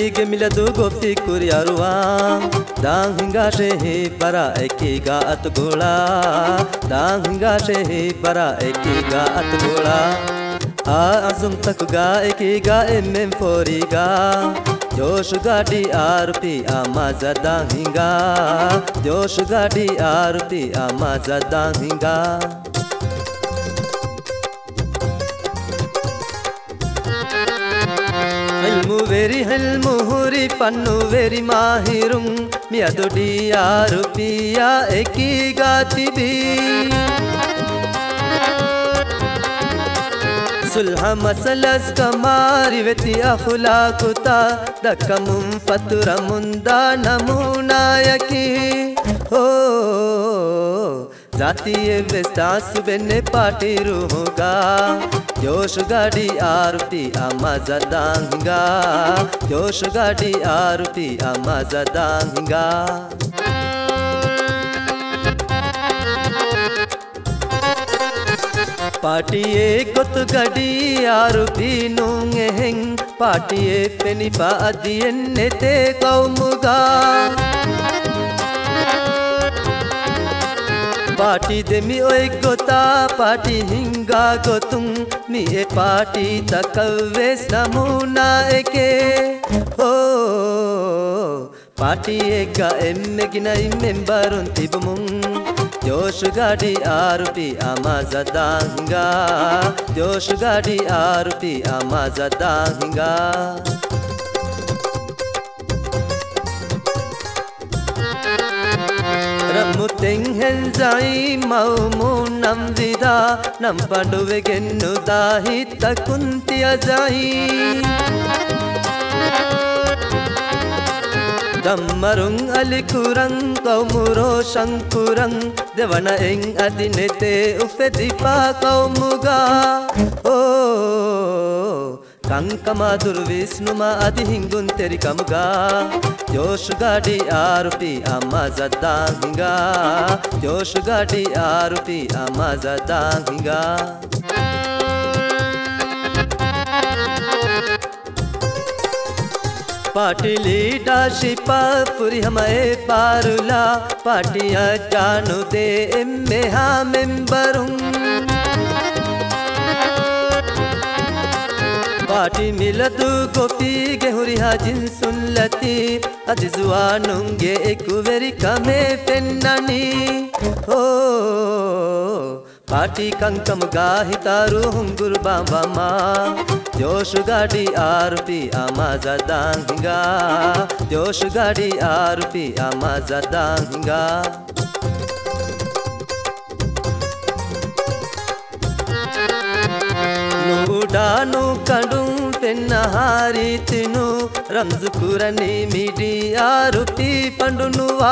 pige miladu gofi kuryaruang dang hinga shehi para ekiga atgula dang hinga shehi para ekiga atgula azum takga ekiga emem foriga josh gadi arpi amaza dang hinga josh gadi arpi amaza dang hinga hilmu huri pannu veri mahirum miyadodi arupiya ekiga tibi sulha masalas kamari veti akhlaquta dakamum faturamunda namuna yaki जातीय वेस्तास बेने पाटी रूगा जोश गाड़ी आरती आमाजा दांगा जोश गाड़ी आरती आमाजा दांगा पाटिये गोत गाड़ी आरती नूंगे हेंग पाटिये पेनी पादिये नेते कौमुगा पार्टी देमी ओए गोता पार्टी हिंगा गोतुं मी ए पार्टी तकवेस नमूना एके हो पार्टी एगा एम्मे गिनाई मेंबरुन तिबमुं जोश गाड़ी आरुपी आमाजा दांगा जोश गाड़ी आरुपी आमाजा दांगा Ramuteng henzai mau munam vida nam panduve gennu dahi takunti azai dammarung alikurang kaumuro shankurang devana eng adinete ufedipa kaumuga kankama durvisnuma adihingun teri kamuga josh gadi arupi amaza dahinga josh gadi arupi amaza dahinga party leadership पूरी हमारे पारुला पार्टियां जानू दे एम्मे हा मेंबरुं party मिलदु गोपी गेहुरी हाजिन सुनलती अजिजुआनुंगे एकुवेरी कमे पेन्ननी हो party कंकम गाहितारू हुंगुर बांबमा जोश गाड़ी आरपी आमाजा दांगा जोश गाड़ी आरपी आमाजा दांगा नूडानु कंडुं पेन्नहारी तिनु रमजुकुरनी मिडी आरपी पंडुनुवा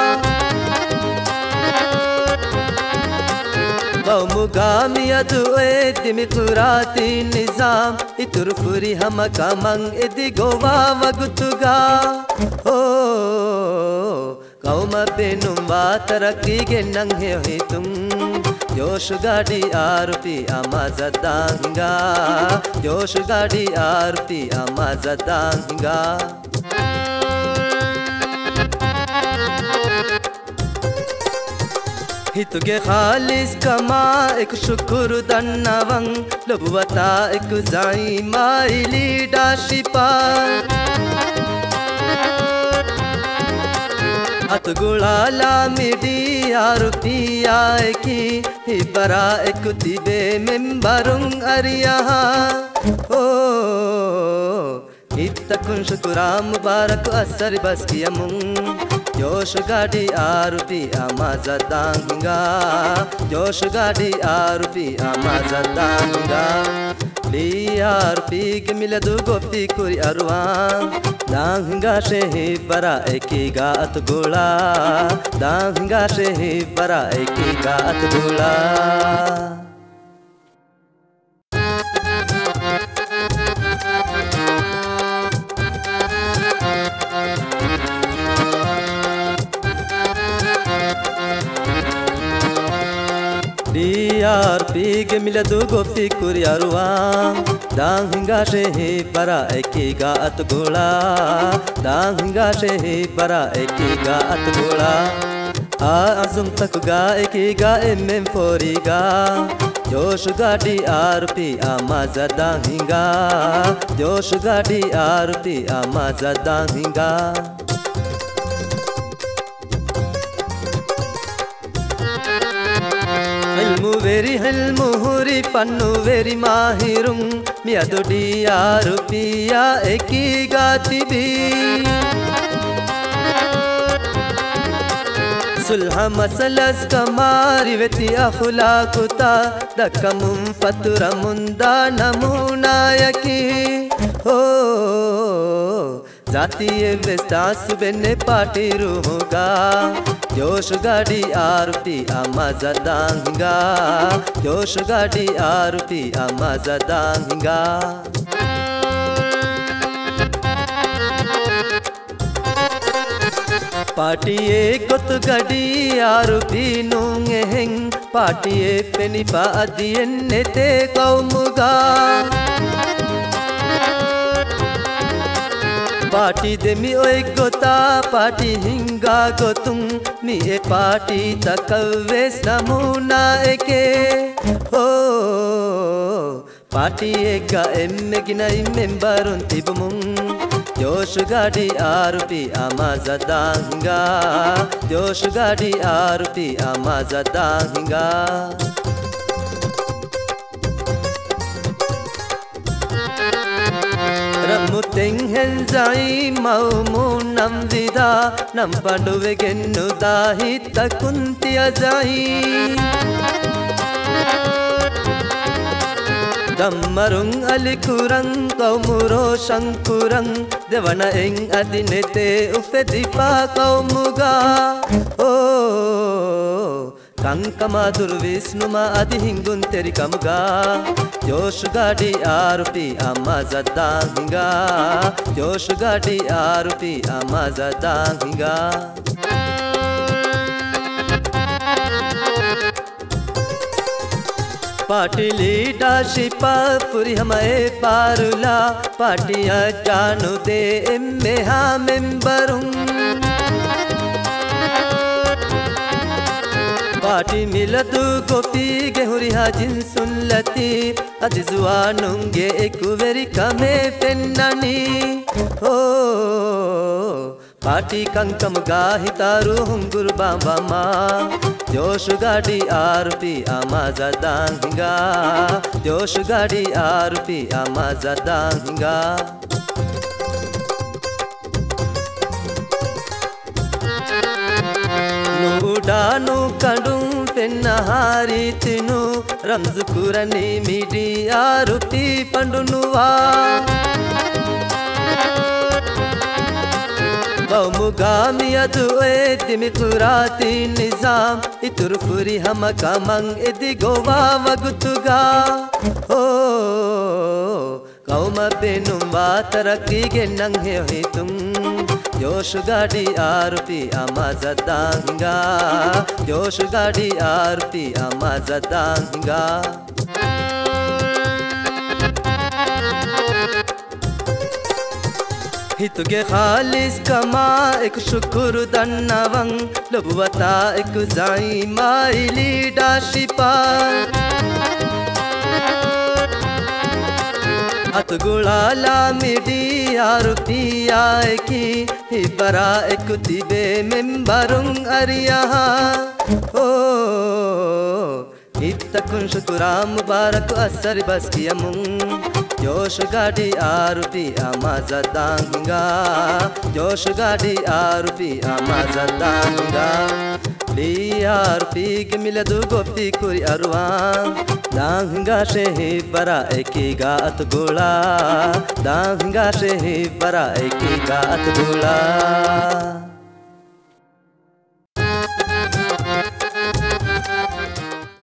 Gaumugamiadu edimikurati nizam iturfuri hamakamang edigowa wagutuga Gauma benum wataraki genang hehitum Josh gadi arupi amaza danga Josh gadi arupi amaza danga हितुगे खालिस कमा एक शुक्र दन्नवं लबुवता एक जाई माई लीडरशिपा अतगुलाला मिडी आरुपिया की हिबरा एक तिबे मेंबरुं अरिया इत्तकुन शुक्रा मुबारक असर बस कियमुं जोश गाड़ी आरुपी आमाजा दांगा जोश गाड़ी आरुपी आमाजा दांगा ली आरुपी के मिलदु गोपी कुरी अरुआं दांगा शेही बरा एकीगा अतगुला दांगा शेही बरा एकीगा अतगुला DRP के मिलदु गोपी कुरियारुआं Danghinga shehi para ekiga atgula Danghinga shehi para ekiga atgula Azum takga ekiga emem foriga Josh gadi arpi amaza danghinga Josh gadi arpi amaza danghinga Hilmu veri hilmu huri pannu veri mahirum Miadu dia rupiya ekiga tibi Sulha masalas kamari veti akhlaquta Dakamum fatura munda namuna yaki Zati evestas benne party ruhuga Josh gadi arpi amaza danghinga Josh gadi arpi amaza danghinga Party e got gadi arpi nungeheng Party e penipa adienne te kaumuga Party demi oi gota party hinga gotum mi e party takavves namuna eke Party ega emmegina memberun tibumun Josh gadi arpi amaza danghinga Josh gadi arpi amaza danghinga Ramuteng henzai maumu namvida Nampanduve gennu dahita kuntiya zai Dammarung alikurang kaumuro shankurang Devana eng adinete ufedipa kaumuga Kankamadur Visnuma adihingun terikamuga Josh gadi arpi amaza danghinga Josh gadi arpi amaza danghinga Party leadership puri hamae parula Party ajanu de emme ha memberung Party miladu gopi gehuri hajin sunlati Adizuanunge ekuveri kame fennani Party kankam gahitaru hungur bambama Josh gadi arpi amaza danghinga Josh gadi arpi amaza danghinga Nudanu kadum pennahari tinu Ramzu kurani midi arupi pandunuva Kaumugami adu edimi kurati nizam Iturfuri hamakamang edigowa wagutuga Kauma benum vataraki genang hehitum Josh gadi arpi amaza danghinga Josh gadi arpi amaza danghinga Hituge khalis kama ek shukur dannawang Lobuwata ek zai mai leadership Atgulala midi arupiya eki Hibara ek tibe memberung ariyaha Ittakun shukura mubarak asar baskiyamung Josh gadi arpi amaza danghinga Josh gadi arpi amaza danghinga Li arpi gemiladu gopi kuri arwan Danghinga shehi bara ekiga atgula Danghinga shehi bara ekiga atgula